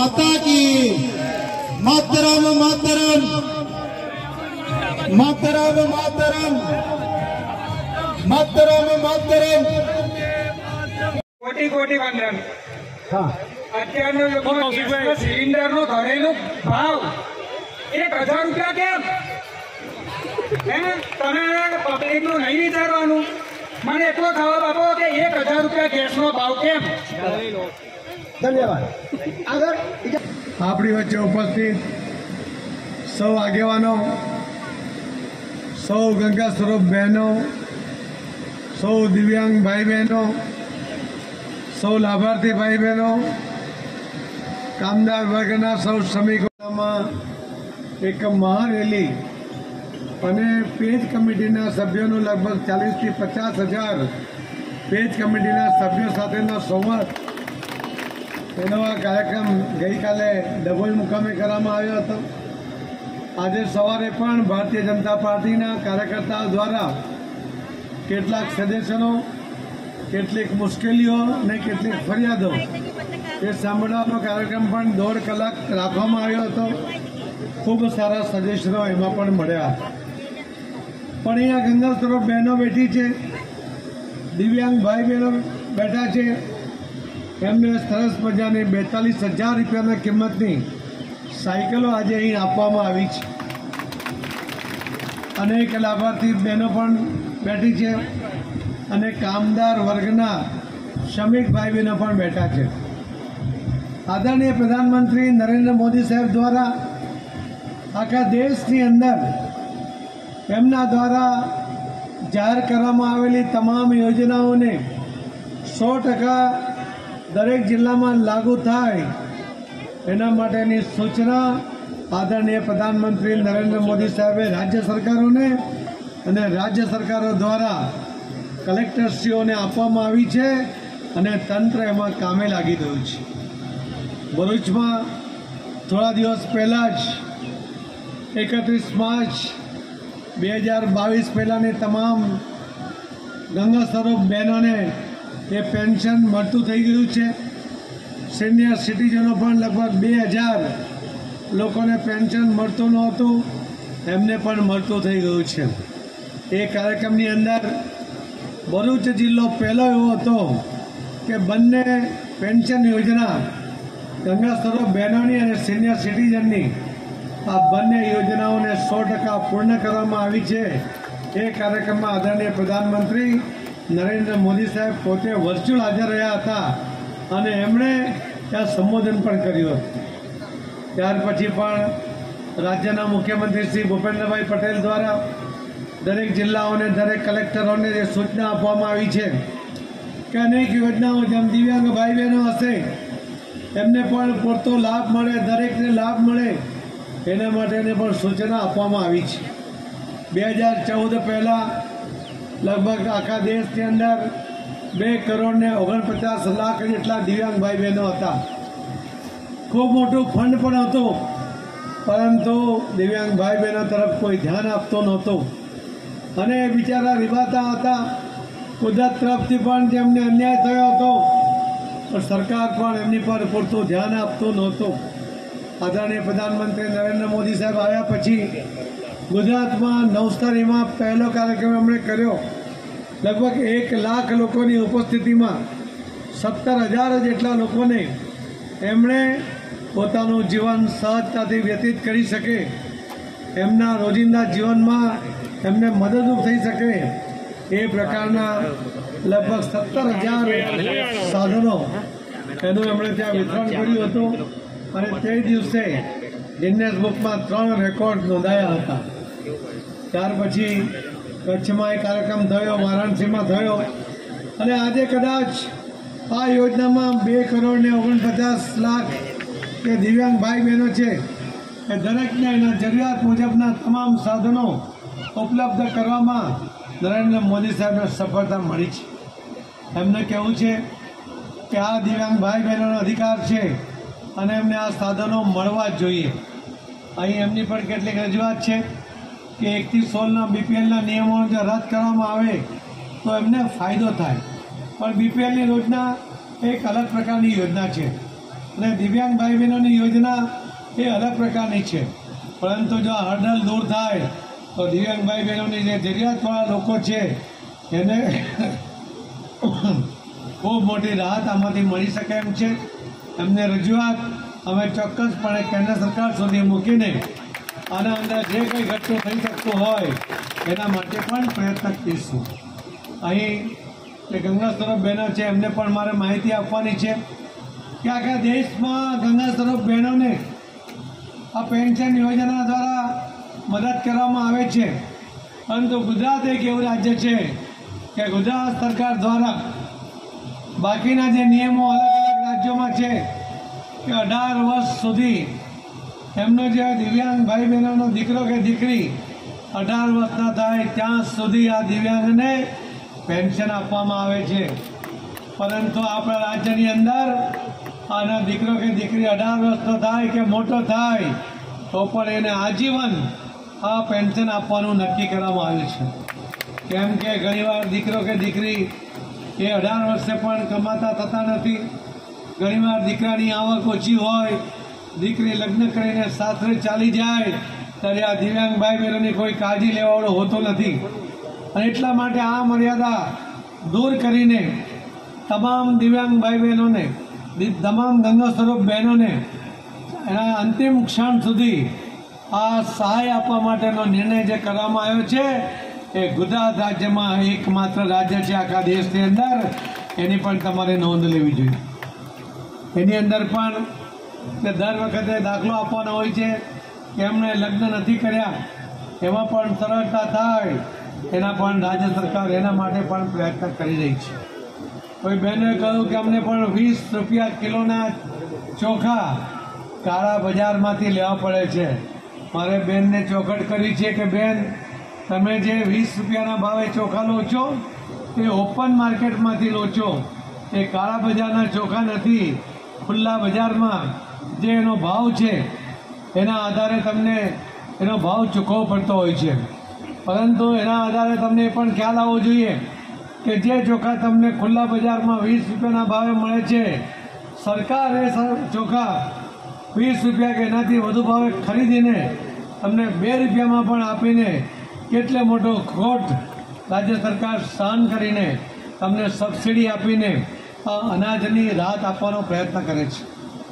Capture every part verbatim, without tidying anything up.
माता की मातरम मातरम मातरम मातरम मातरम मातरम कोटी कोटी वंदन। हाँ અત્યારનો સિલિન્ડરનો ધરેલો ભાવ એક હજાર રૂપિયા કેમ? હે તમે પબ્લિકનું નહીં વિચારવાનું? મને એટલો જવાબ આપો કે એક હજાર રૂપિયા ગેસનો ભાવ કેમ? धन्यवाद। આપણી વચ્ચે ઉપસ્થિત સૌ આગેવાનો, સૌ ગંગા સ્વરૂપ બહેનો, સૌ દિવ્યાંગ ભાઈ બહેનો, સૌ લાભાર્થી ભાઈ બહેનો, કામદાર વર્ગના સૌ શ્રમિકોમાં એક મહારેલી અને પેજ કમિટીના સભ્યોનું લગભગ ચાલીસથી પચાસ હજાર પેજ કમિટીના સભ્યો સાથેનો સંવાદ એનો આ કાર્યક્રમ ગઈકાલે ડભોઈ મુકામે કરવામાં આવ્યો હતો। આજે સવારે પણ ભારતીય જનતા પાર્ટીના કાર્યકર્તાઓ દ્વારા કેટલાક સજેશનો, કેટલીક મુશ્કેલીઓ અને કેટલીક ફરિયાદો એ સાંભળવાનો કાર્યક્રમ પણ દોઢ કલાક રાખવામાં આવ્યો હતો। ખૂબ સારા સજેશનો એમાં પણ મળ્યા હતા। પણ અહીંયા ગંગા સ્વરૂપ બહેનો બેઠી છે, દિવ્યાંગ ભાઈ બહેનો બેઠા છે, એમને સરસ મજાની બેતાલીસ હજાર રૂપિયાના કિંમતની સાયકલો આજે અહીં આપવામાં આવી છે। અનેક લાભાર્થી બહેનો પણ બેઠી છે અને કામદાર વર્ગના શ્રમિક ભાઈ બહેનો પણ બેઠા છે। આદરણીય પ્રધાનમંત્રી નરેન્દ્ર મોદી સાહેબ દ્વારા આખા દેશની અંદર એમના દ્વારા જાહેર કરવામાં આવેલી તમામ યોજનાઓને સો ટકા દરેક જિલ્લામાં લાગુ થાય એના માટેની સૂચના આદરણીય પ્રધાનમંત્રી નરેન્દ્ર મોદી સાહેબે રાજ્ય સરકારોને અને રાજ્ય સરકારો દ્વારા કલેક્ટરશ્રીઓને આપવામાં આવી છે અને તંત્ર એમાં કામે લાગી ગયું છે। ભરૂચમાં થોડા દિવસ પહેલાં જ એકત્રીસ માર્ચ બે હજાર બાવીસ પહેલાંની તમામ ગંગા સ્વરૂપ બહેનોને એ પેન્શન મળતું થઈ ગયું છે। સિનિયર સિટીઝનો પણ લગભગ બે હજાર લોકોને પેન્શન મળતું નહોતું, એમને પણ મળતું થઈ ગયું છે। એ કાર્યક્રમની અંદર ભરૂચ જિલ્લો પહેલો એવો હતો કે બંને પેન્શન યોજના ગંગા સ્વરૂપ બહેનોની અને સિનિયર સિટીઝનની આ બંને યોજનાઓને સો ટકા પૂર્ણ કરવામાં આવી છે। એ કાર્યક્રમમાં આદરણીય પ્રધાનમંત્રી નરેન્દ્ર મોદી સાહેબ પોતે વર્ચ્યુઅલ હાજર રહ્યા હતા અને એમણે ત્યાં સંબોધન પણ કર્યું હતું। ત્યાર પછી પણ રાજ્યના મુખ્યમંત્રી શ્રી ભૂપેન્દ્રભાઈ પટેલ દ્વારા દરેક જિલ્લાઓને, દરેક કલેક્ટરોને જે સૂચના આપવામાં આવી છે કે અનેક યોજનાઓ જેમ દિવ્યાંગ ભાઈ બહેનો હશે એમને પણ પૂરતો લાભ મળે, દરેકને લાભ મળે એના માટેની પણ સૂચના આપવામાં આવી છે। બે હજાર ચૌદ પહેલાં લગભગ આખા દેશની અંદર બે કરોડ ને ઓગણપચાસ લાખ જેટલા દિવ્યાંગ ભાઈ બહેનો હતા। ખૂબ મોટું ફંડ પણ હતું, પરંતુ દિવ્યાંગ ભાઈ બહેનો તરફ કોઈ ધ્યાન આપતો નહોતો અને બિચારા રીબાતા હતા। કુદરત તરફથી પણ જેમને અન્યાય થયો હતો પણ સરકાર પણ એમની પર પૂરતું ધ્યાન આપતું નહોતું। આદરણીય પ્રધાનમંત્રી નરેન્દ્ર મોદી સાહેબ આવ્યા પછી ગુજરાતમાં નવસારીમાં પહેલો કાર્યક્રમ એમણે કર્યો। લગભગ એક લાખ લોકોની ઉપસ્થિતિમાં સત્તર હજાર જેટલા લોકોને એમણે પોતાનું જીવન સહજતાથી વ્યતીત કરી શકે, એમના રોજિંદા જીવનમાં એમને મદદરૂપ થઈ શકે એ પ્રકારના લગભગ સત્તર હજાર સાધનો એનું એમણે ત્યાં વિતરણ કર્યું હતું અને તે દિવસે ગિનેસ બુકમાં ત્રણ રેકોર્ડ નોંધાયા હતા। ત્યાર પછી કચ્છમાં એ કાર્યક્રમ થયો, વારાણસીમાં થયો અને આજે કદાચ આ યોજનામાં બે કરોડ ને ઓગણપચાસ લાખ કે દિવ્યાંગ ભાઈ બહેનો છે એ દરેકને એના જરૂરિયાત મુજબના તમામ સાધનો ઉપલબ્ધ કરવામાં નરેન્દ્ર મોદી સાહેબને સફળતા મળી છે। એમને કહેવું છે કે આ દિવ્યાંગ ભાઈ બહેનોનો અધિકાર છે અને એમને આ સાધનો મળવા જ જોઈએ। અહીં એમની પણ કેટલીક રજૂઆત છે કે એકથી સોળના બીપીએલના નિયમો જો રદ કરવામાં આવે તો એમને ફાયદો થાય, પણ બીપીએલની યોજના એક અલગ પ્રકારની યોજના છે। અને દિવ્યાંગ ભાઈ બહેનોની યોજના એ અલગ પ્રકારની છે, પરંતુ જો આ હર્ડલ દૂર થાય તો દિવ્યાંગ ભાઈ બહેનોની જે જરૂરિયાતવાળા લોકો છે એને ખૂબ મોટી રાહત આમાંથી મળી શકે એમ છે. એમને રજૂઆત અમે ચોક્કસપણે કેન્દ્ર સરકાર સુધી મૂકીને આના અંદર જે કંઈ ઘટતું થઈ શકતું હોય એના માટે પણ પ્રયત્ન કરીશું. અહીં જે ગંગા સ્વરૂપ બહેનો છે એમને પણ મારે માહિતી આપવાની છે કે આખા દેશમાં ગંગા સ્વરૂપ બહેનોને આ પેન્શન યોજના દ્વારા મદદ કરવામાં આવે છે, પરંતુ ગુજરાત એક એવું રાજ્ય છે કે ગુજરાત સરકાર દ્વારા બાકીના જે નિયમો અલગ અલગ રાજ્યોમાં છે કે અઢાર વર્ષ સુધી એમનો જે દિવ્યાંગ ભાઈ બહેનોનો દીકરો કે દીકરી અઢાર વર્ષના થાય ત્યાં સુધી આ દિવ્યાંગને પેન્શન આપવામાં આવે છે. પરંતુ આપણા રાજ્યની અંદર આનો દીકરો કે દીકરી અઢાર વર્ષનો થાય કે મોટો થાય તો પણ એને આજીવન આ પેન્શન આપવાનું નક્કી કરવામાં આવ્યું છે. કેમ કે ઘણીવાર દીકરો કે દીકરી એ અઢાર વર્ષે પણ કમાતા થતા નથી. ઘણીવાર દીકરાની આવક ઓછી હોય, દીકરી લગ્ન કરીને સાસરે ચાલી જાય ત્યારે આ દિવ્યાંગ ભાઈ બહેનોની કોઈ કાળજી લેવાવાળો હોતો નથી. અને એટલા માટે આ મર્યાદા દૂર કરીને તમામ દિવ્યાંગ ભાઈ બહેનોને, તમામ ગંગા સ્વરૂપ બહેનોને એના અંતિમ ક્ષણ સુધી આ સહાય આપવા માટેનો નિર્ણય જે કરવામાં આવ્યો છે એ ગુજરાત રાજ્યમાં એકમાત્ર રાજ્ય છે આખા દેશની અંદર. એની પણ તમારે નોંધ લેવી જોઈએ. એની અંદર પણ તે દર વખતે દાખલો આપવાનો હોય છે કે એમણે લગ્ન નથી કર્યા, એમાં પણ સરળતા થાય એના પણ રાજ્ય સરકાર એના માટે પણ પ્રયત્ન કરી રહી છે. કોઈ બહેનોએ કહ્યું કે અમને પણ વીસ રૂપિયા કિલોના ચોખા કાળા બજારમાંથી લેવા પડે છે. મારે બેનને ચોખટ કરી છે કે બેન, તમે જે વીસ રૂપિયાના ભાવે ચોખા લો છો તે ઓપન માર્કેટમાંથી લો છો, એ કાળા બજારના ચોખા નથી. ખુલ્લા બજારમાં જે એનો ભાવ છે એના આધારે તમને એનો ભાવ ચૂકવવો પડતો હોય છે. પરંતુ એના આધારે તમને એ પણ ખ્યાલ આવવો જોઈએ કે જે ચોખા તમને ખુલ્લા બજારમાં વીસ રૂપિયાના ભાવે મળે છે, સરકાર એ ચોખા વીસ રૂપિયા કે એનાથી વધુ ભાવે ખરીદીને તમને બે રૂપિયામાં પણ આપીને કેટલો મોટો ખોટ રાજ્ય સરકાર સહન કરીને તમને સબસિડી આપીને આ અનાજની રાહત આપવાનો પ્રયત્ન કરે છે.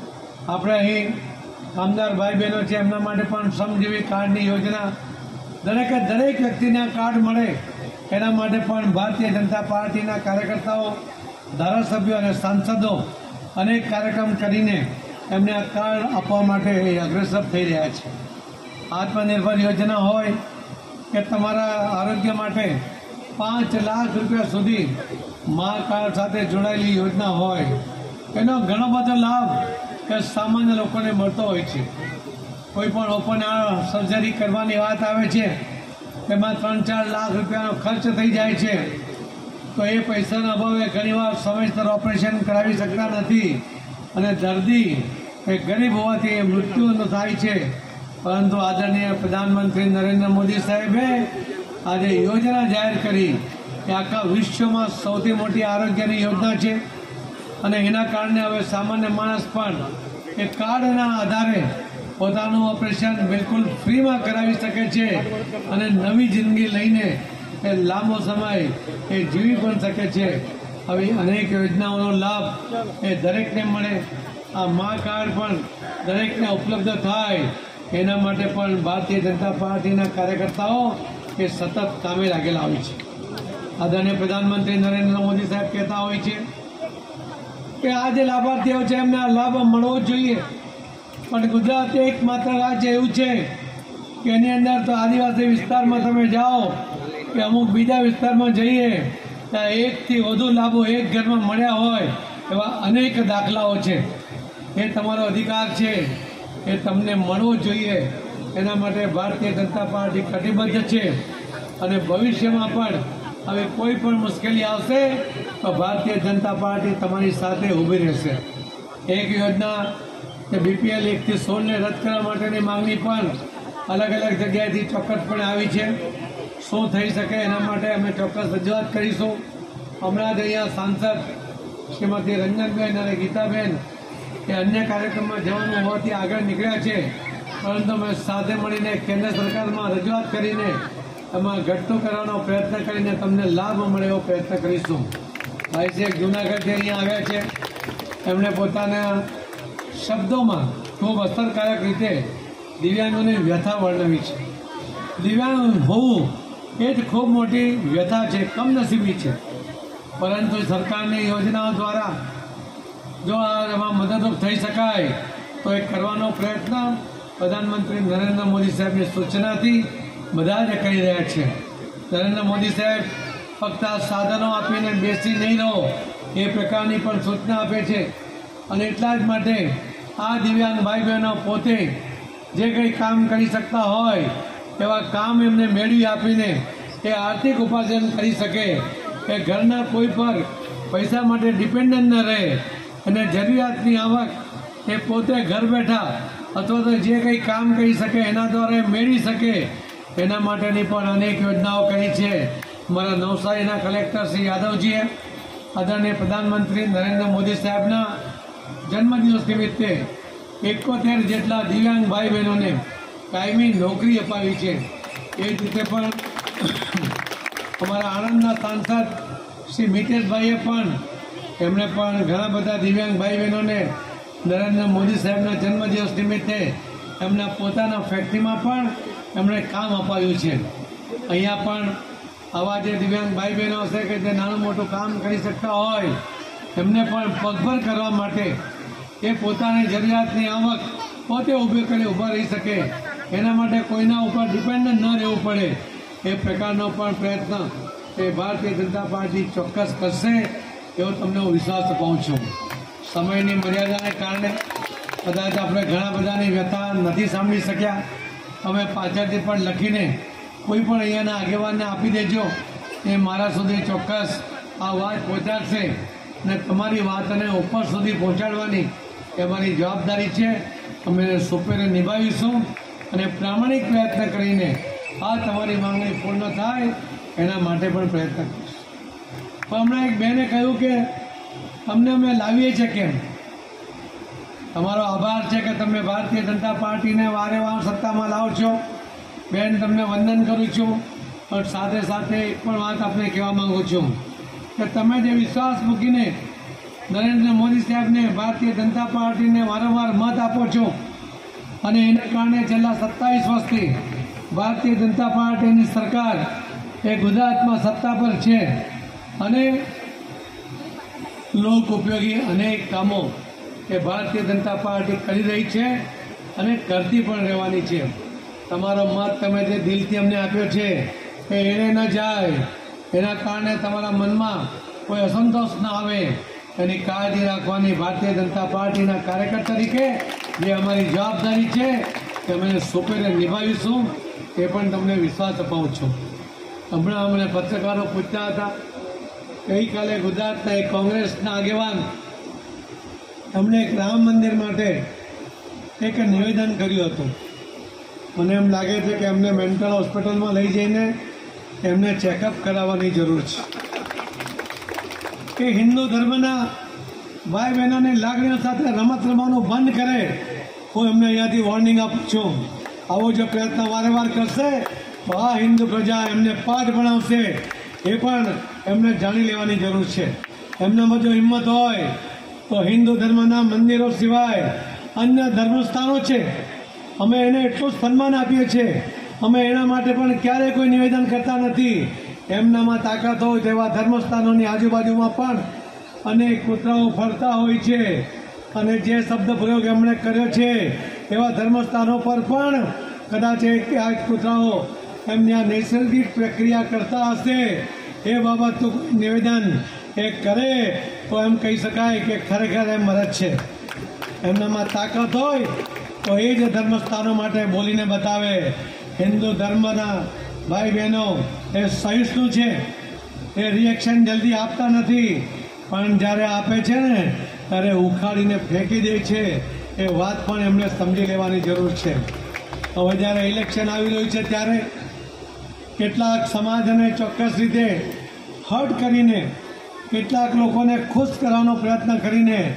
આપણે અહીં કામદાર ભાઈ બહેનો છે એમના માટે પણ શ્રમજીવી કાર્ડની યોજના દરેકે દરેક વ્યક્તિને કાર્ડ મળે એના માટે પણ ભારતીય જનતા પાર્ટીના કાર્યકર્તાઓ, ધારાસભ્યો અને સાંસદો અનેક કાર્યક્રમ કરીને એમને આ કાર્ડ આપવા માટે અગ્રેસર થઈ રહ્યા છે. આત્મનિર્ભર યોજના હોય કે તમારા આરોગ્ય માટે પાંચ લાખ રૂપિયા સુધી મા કાર્ડ સાથે જોડાયેલી યોજના હોય, એનો ઘણો બધો લાભ એ સામાન્ય લોકોને મળતો હોય છે. કોઈ પણ ઓપન સર્જરી કરવાની વાત આવે છે, તેમાં ત્રણ ચાર લાખ રૂપિયાનો ખર્ચ થઈ જાય છે, તો એ પૈસાના અભાવે ઘણીવાર સમયસર ઓપરેશન કરાવી શકતા નથી અને દર્દી એ ગરીબ હોવાથી મૃત્યુ થાય છે. પરંતુ આદરણીય પ્રધાનમંત્રી નરેન્દ્ર મોદી સાહેબે આજે યોજના જાહેર કરી કે આખા વિશ્વમાં સૌથી મોટી આરોગ્યની યોજના છે અને એના કારણે હવે સામાન્ય માણસ પણ એ કાર્ડના આધારે પોતાનું ઓપરેશન બિલકુલ ફ્રીમાં કરાવી શકે છે અને નવી જિંદગી લઈને એ લાંબો સમય એ જીવી પણ શકે છે. આવી અનેક યોજનાઓનો લાભ એ દરેકને મળે, આ મા કાર્ડ પણ દરેકને ઉપલબ્ધ થાય એના માટે પણ ભારતીય જનતા પાર્ટીના કાર્યકર્તાઓ એ સતત કામે લાગેલા હોય છે. આદરણીય પ્રધાનમંત્રી નરેન્દ્ર મોદી સાહેબ કહેતા હોય છે કે આ જે લાભાર્થીઓ છે એમને આ લાભ મળવો જ જોઈએ, પણ ગુજરાત એકમાત્ર રાજ્ય એવું છે કે એની અંદર તો આદિવાસી વિસ્તારમાં તમે જાઓ કે અમુક બીજા વિસ્તારમાં જઈએ ત્યાં એકથી વધુ લાભો એક ઘરમાં મળ્યા હોય એવા અનેક દાખલાઓ છે. એ તમારો અધિકાર છે, એ તમને મળવો જોઈએ. એના માટે ભારતીય જનતા પાર્ટી કટિબદ્ધ છે અને ભવિષ્યમાં પણ હવે કોઈ પણ મુશ્કેલી આવશે તો ભારતીય જનતા પાર્ટી તમારી સાથે ઊભી રહેશે. એક યોજના કે બીપીએલ એકથી સોળને રદ કરવા માટેની માંગણી પણ અલગ અલગ જગ્યાએથી ચોક્કસપણે આવી છે. શું થઈ શકે એના માટે અમે ચોક્કસ રજૂઆત કરીશું. હમણાં જ અહીંયા સાંસદ શ્રીમતી રંજનબેન અને ગીતાબેન એ અન્ય કાર્યક્રમમાં જવાનું હોવાથી આગળ નીકળ્યા છે, પરંતુ અમે સાથે મળીને કેન્દ્ર સરકારમાં રજૂઆત કરીને એમાં ઘટતું કરવાનો પ્રયત્ન કરીને તમને લાભ મળે એવો પ્રયત્ન કરીશું. ભાઈ સાહેબ જૂનાગઢથી અહીંયા આવ્યા છે, એમણે પોતાના શબ્દોમાં ખૂબ અસરકારક રીતે દિવ્યાંગોની વ્યથા વર્ણવી છે. દિવ્યાંગ હોવું એ જ ખૂબ મોટી વ્યથા છે, કમનસીબી છે, પરંતુ સરકારની યોજનાઓ દ્વારા જો આ એમાં મદદરૂપ થઈ શકાય તો એ કરવાનો પ્રયત્ન પ્રધાનમંત્રી નરેન્દ્ર મોદી સાહેબની સૂચનાથી બધા જ કરી રહ્યા છે. નરેન્દ્ર મોદી સાહેબ ફક્ત આ સાધનો આપીને બેસી નહીં રહો એ પ્રકારની પણ સૂચના આપે છે, અને એટલા જ માટે આ દિવ્યાંગ ભાઈ બહેનો પોતે જે કંઈ કામ કરી શકતા હોય એવા કામ એમને મેળવી આપીને એ આર્થિક ઉપાર્જન કરી શકે, એ ઘરના કોઈ પર પૈસા માટે ડિપેન્ડન્ટ ન રહે અને જરૂરિયાતની આવક એ પોતે ઘર બેઠા અથવા તો જે કંઈ કામ કરી શકે એના દ્વારા મેળવી શકે, એના માટેની પણ અનેક યોજનાઓ કરી છે. મારા નવસારીના કલેક્ટર શ્રી યાદવજીએ આદરણીય પ્રધાનમંત્રી નરેન્દ્ર મોદી સાહેબના જન્મદિવસ નિમિત્તે એકોતેર જેટલા દિવ્યાંગ ભાઈ બહેનોને કાયમી નોકરી અપાવી છે. એ જ રીતે પણ અમારા આણંદના સાંસદ શ્રી મિતેશભાઈએ પણ એમણે પણ ઘણા બધા દિવ્યાંગ ભાઈ બહેનોને નરેન્દ્ર મોદી સાહેબના જન્મદિવસ નિમિત્તે એમના પોતાના ફેક્ટરીમાં પણ એમણે કામ અપાવ્યું છે. અહીંયા પણ આવા જે દિવ્યાંગ ભાઈ બહેનો હશે કે જે નાનું મોટું કામ કરી શકતા હોય એમને પણ પગભર કરવા માટે એ પોતાની જરૂરિયાતની આવક પોતે ઊભી કરી ઊભા રહી શકે, એના માટે કોઈના ઉપર ડિપેન્ડન્ટ ન રહેવું પડે એ પ્રકારનો પણ પ્રયત્ન એ ભારતીય જનતા પાર્ટી ચોક્કસ કરશે એવો તમને હું વિશ્વાસ અપાવું છું. સમયની મર્યાદાને કારણે કદાચ આપણે ઘણા બધાની વ્યથા નથી સાંભળી શક્યા. અમે પાછળથી પણ લખીને કોઈ પણ અહીંયાના આગેવાનને આપી દેજો, એ મારા સુધી ચોક્કસ આ વાત પહોંચાડશે અને તમારી વાતને ઉપર સુધી પહોંચાડવાની એ અમારી જવાબદારી છે. અમે સુપેરે નિભાવીશું અને પ્રામાણિક પ્રયત્ન કરીને આ તમારી માંગણી પૂર્ણ થાય એના માટે પણ પ્રયત્ન કરીશું. પણ હમણાં એક બહેને કહ્યું કે અમને અમે લાવીએ છીએ કેમ? તમારો આભાર છે કે તમે ભારતીય જનતા પાર્ટીને વારે વાર સત્તામાં લાવો છો. બેન તમને વંદન કરું છું, પણ સાથે સાથે એક પણ વાત આપણે કહેવા માગું છું કે તમે જે વિશ્વાસ મૂકીને નરેન્દ્ર મોદી સાહેબને ભારતીય જનતા પાર્ટીને વારંવાર મત આપો છો અને એના કારણે છેલ્લા સત્તાવીસ વર્ષથી ભારતીય જનતા પાર્ટીની સરકાર એ ગુજરાતમાં સત્તા પર છે અને લોક ઉપયોગી અનેક કામો એ ભારતીય જનતા પાર્ટી કરી રહી છે અને કરતી પણ રહેવાની છે. તમારો મત તમે જે દિલથી અમને આપ્યો છે એ એળે ન જાય, એના કારણે તમારા મનમાં કોઈ અસંતોષ ન આવે એની કાળજી રાખવાની ભારતીય જનતા પાર્ટીના કાર્યકર તરીકે જે અમારી જવાબદારી છે તે અમે સુપેરે નિભાવીશું એ પણ તમને વિશ્વાસ અપાવું છું. હમણાં અમને પત્રકારો પૂછતા હતા, ગઈકાલે ગુજરાતના એક કોંગ્રેસના આગેવાન એમણે એક રામ મંદિર માટે એક નિવેદન કર્યું હતું. મને એમ લાગે છે કે એમને મેન્ટલ હોસ્પિટલમાં લઈ જઈને એમને ચેકઅપ કરાવવાની જરૂર છે કે હિન્દુ ધર્મના ભાઈ બહેનોની લાગણીઓ સાથે રમત રમવાનું બંધ કરે. હું એમને અહીંયાથી વોર્નિંગ આપું છું. આવો જો પ્રયત્ન વારંવાર કરશે તો આ હિન્દુ પ્રજા એમને પાઠ ભણાવશે એ પણ એમને જાણી લેવાની જરૂર છે. એમનામાં જો હિંમત હોય તો હિન્દુ ધર્મના મંદિરો સિવાય અન્ય ધર્મસ્થાનો છે, અમે એને એટલું સન્માન આપીએ છીએ, અમે એના માટે પણ ક્યારેય કોઈ નિવેદન કરતા નથી. એમનામાં તાકાત હોય તેવા ધર્મસ્થાનોની આજુબાજુમાં પણ અનેક કૂતરાઓ ફરતા હોય છે અને જે શબ્દ પ્રયોગ એમણે કર્યો છે એવા ધર્મસ્થાનો પર પણ કદાચ આ કૂતરાઓ એમની આ નૈસર્ગિક પ્રક્રિયા કરતા હશે એ બાબતનું નિવેદન એ કરે તો એમ કહી શકાય કે ખરેખર એમ મરજ છે. એમનામાં તાકાત હોય તો એ જ ધર્મસ્થાનો માટે બોલીને બતાવે. હિન્દુ ધર્મના ભાઈ બહેનો એ સહિષ્ણુ છે, એ રિએક્શન જલ્દી આપતા નથી, પણ જ્યારે આપે છે ને ત્યારે ઉખાડીને ફેંકી દે છે. એ વાત પણ એમણે સમજી લેવાની જરૂર છે. હવે જ્યારે ઇલેક્શન આવી રહ્યું છે ત્યારે કેટલાક સમાજને ચોક્કસ રીતે હર્ટ કરીને કેટલાક લોકોને ખુશ કરવાનો પ્રયત્ન કરીને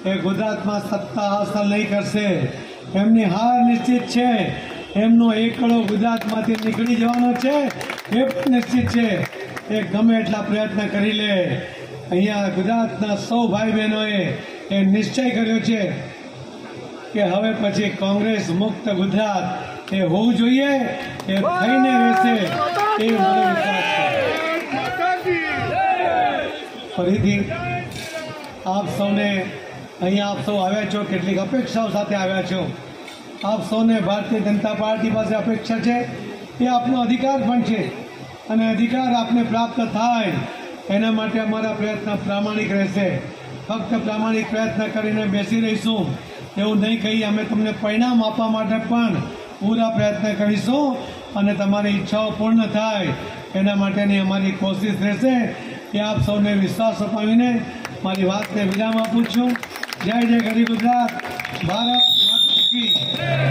એ ગુજરાતમાં સત્તા હાંસલ નહીં કરશે. એમની હાર નિશ્ચિત છે. એમનો એકડો ગુજરાતમાંથી નીકળી જવાનો છે એ પણ નિશ્ચિત છે. એ ગમે એટલા પ્રયત્ન કરી લે. અહીંયા ગુજરાતના સૌ ભાઈ બહેનોએ એ નિશ્ચય કર્યો છે કે હવે પછી કોંગ્રેસ મુક્ત ગુજરાત એ હોવું જોઈએ. એ થઈને રહેશે એ મને વિશ્વાસ છે. ફરીથી આપ સૌને અહીંયા આપ સૌ આવ્યા છો, કેટલીક અપેક્ષાઓ સાથે આવ્યા છો. આપ સૌને ભારતીય જનતા પાર્ટી પાસે અપેક્ષા છે, એ આપનો અધિકાર પણ છે અને અધિકાર આપને પ્રાપ્ત થાય એના માટે અમારા પ્રયત્ન પ્રામાણિક રહેશે. ફક્ત પ્રામાણિક પ્રયત્ન કરીને બેસી રહીશું એવું નહીં કહી, અમે તમને પરિણામ આપવા માટે પણ પૂરા પ્રયત્ન કરીશું અને તમારી ઈચ્છાઓ પૂર્ણ થાય એના માટેની અમારી કોશિશ રહેશે. એ આપ સૌને વિશ્વાસ અપાવીને મારી વાતને વિરામ આપું છું. જય જય ગરીબ ગુજરાત. ભારત માતા કી જય.